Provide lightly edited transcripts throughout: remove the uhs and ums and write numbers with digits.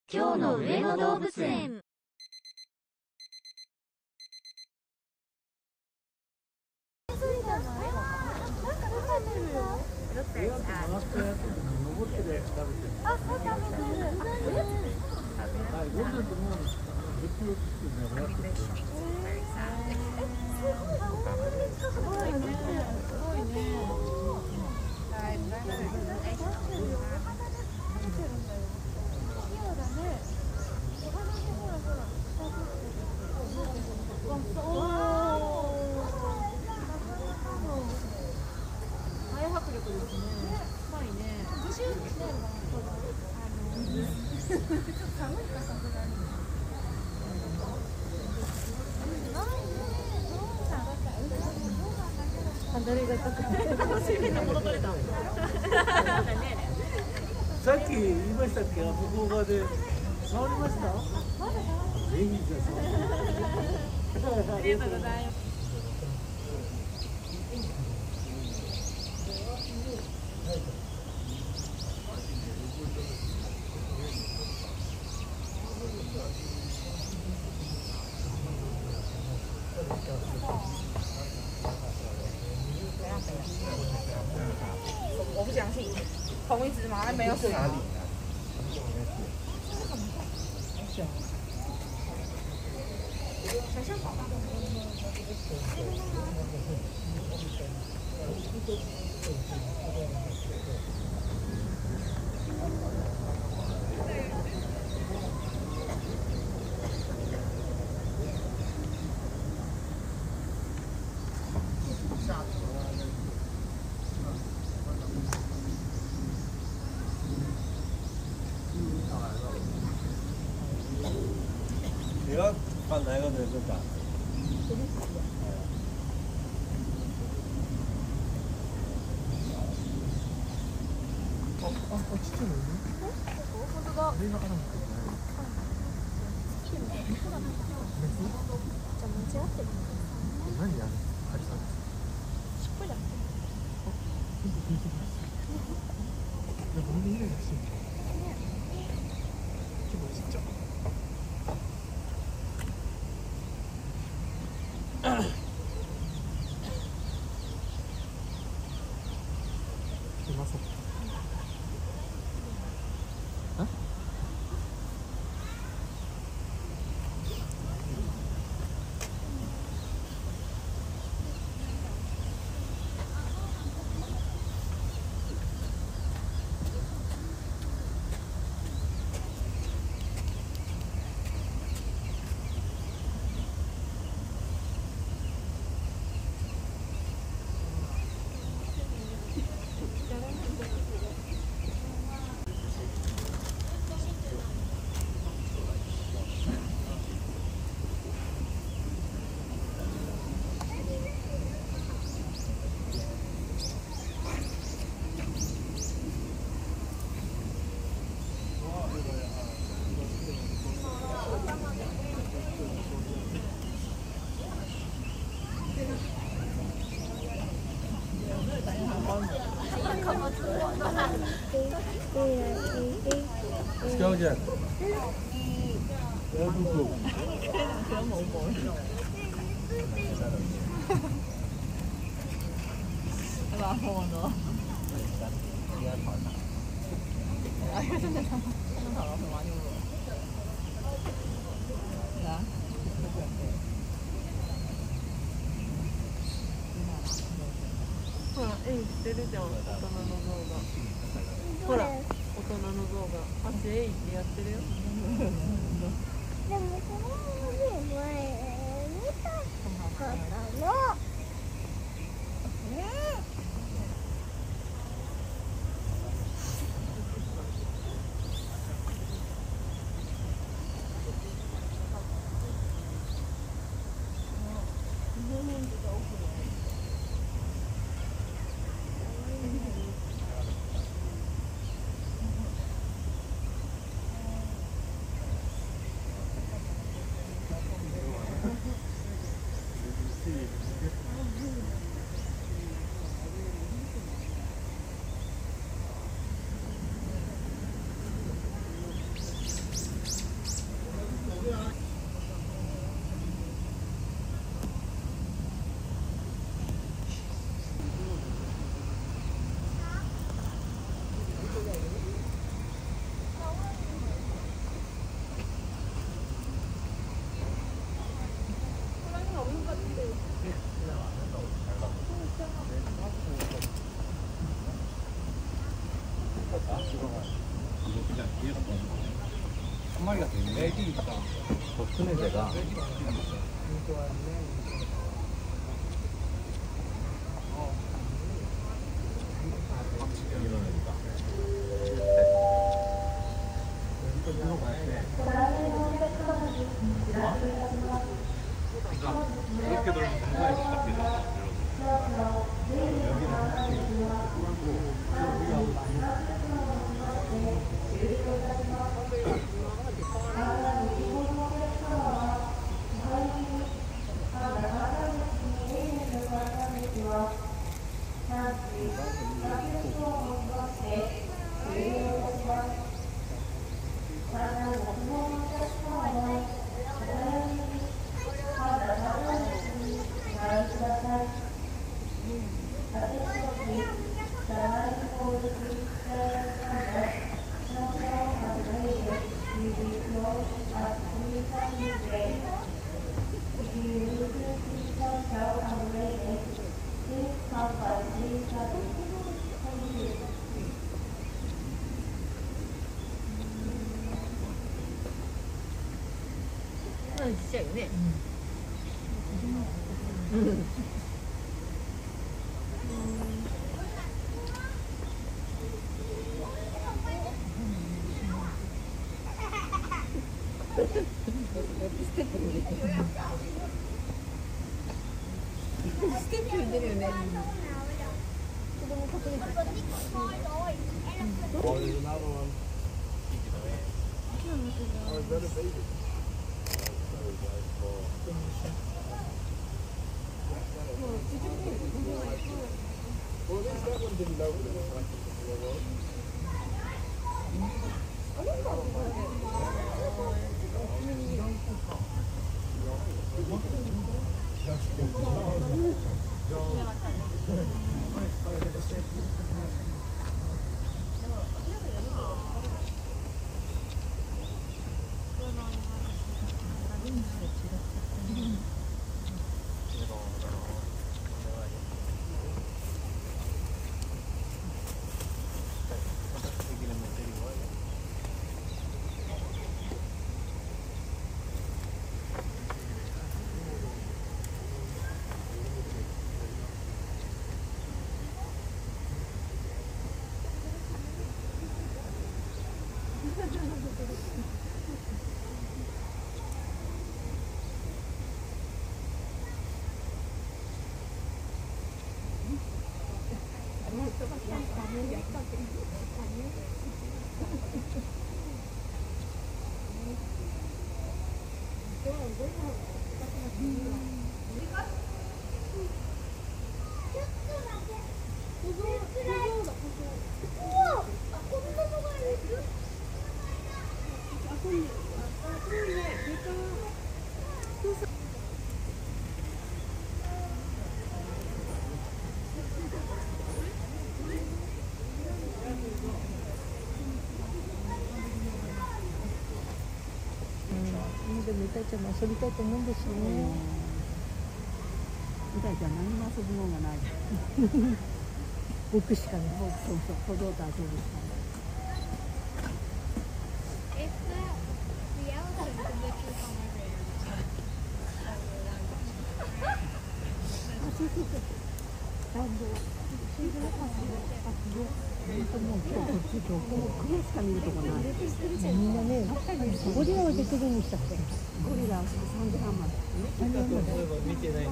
今日の上野動物園。 さっき言いましたっけ、向こう側で触りました？ぜひじゃあありがとうございます。 我不相信，同一只吗？没有水。想象好。 你要放哪个的这个？交件。不够。 对吧？我呢？哎呀，真的他跑了很晚就了。啊？ほら、絵してるじゃん、大人の像が。ほら、大人の像が。足絵ってやってるよ。 でもこの前見たかったの。 がちっちゃいね。ステップ踏んでるよね。でもイタちゃんも遊びたいと思うんですよね。イタちゃん何も遊ぶのがない。僕しかね。そうそう、小僧と遊ぶしかない。クマしか見るとこない。みんなね、ゴリラをできるにしたって。ゴリラ3時半まで。見てないんだ。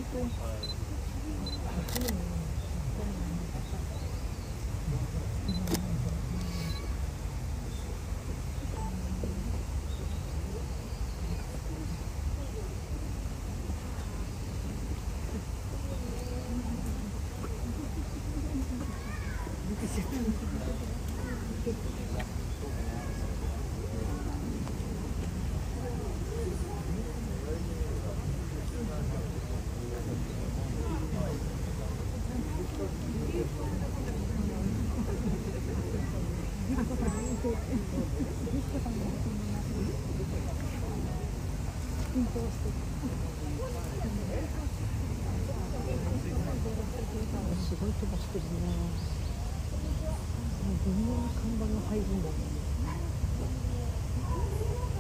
すごい飛ばしてるね。もうどんな看板が入るんだろう。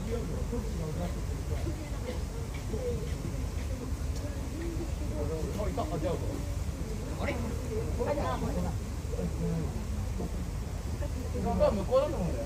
向こうだと思うんだよ。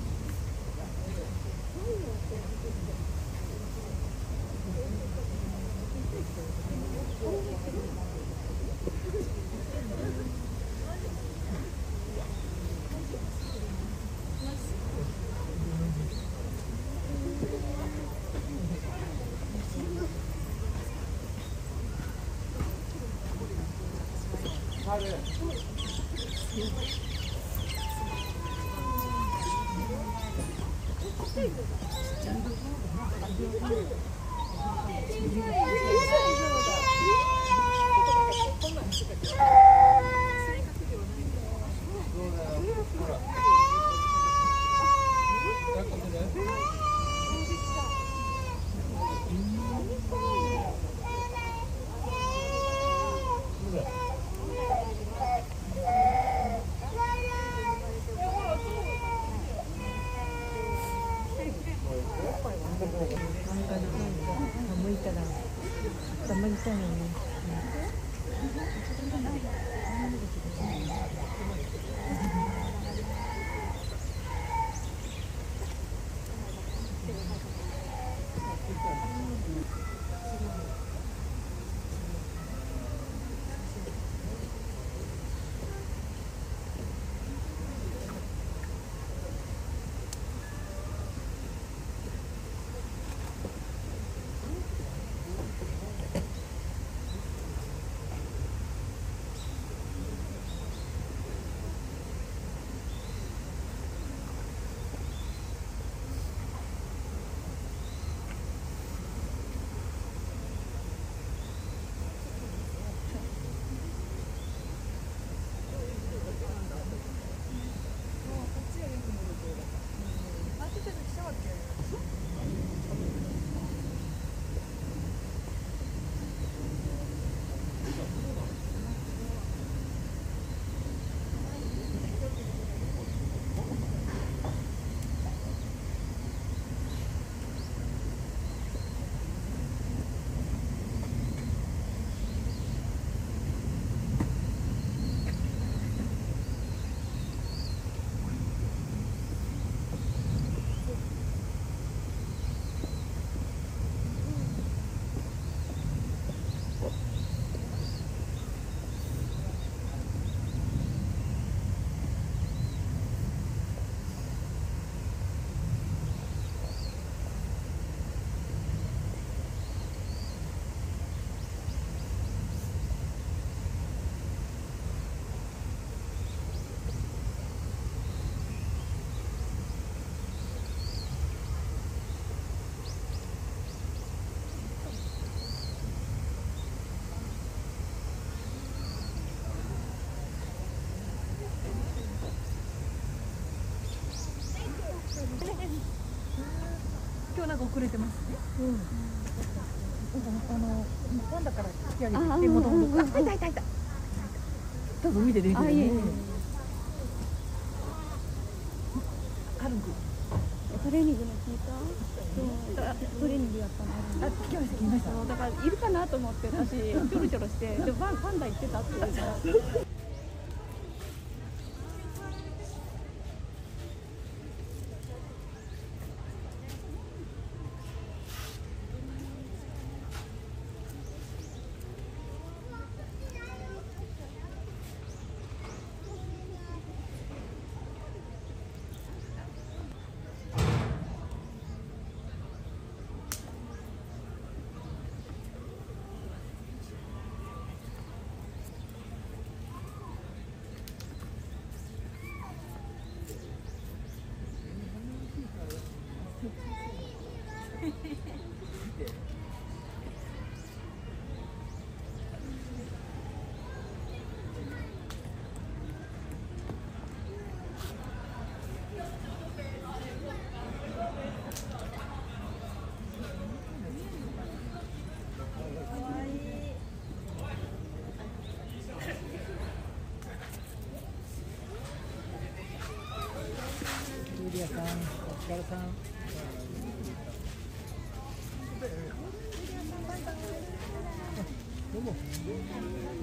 寒いからたまりたいのね。今日なんか遅れてますね。パンダから引き上げてきて、もともと。あ、いたいたいた。多分見て出てるね。軽く。 トレーニングの聞いた？トレーニングやったの。 あ、聞きました、聞きました。 だからいるかなと思って私ちょろちょろして、でパンダ行ってたって言うから。 ジュリアさん、お疲れさん。 も。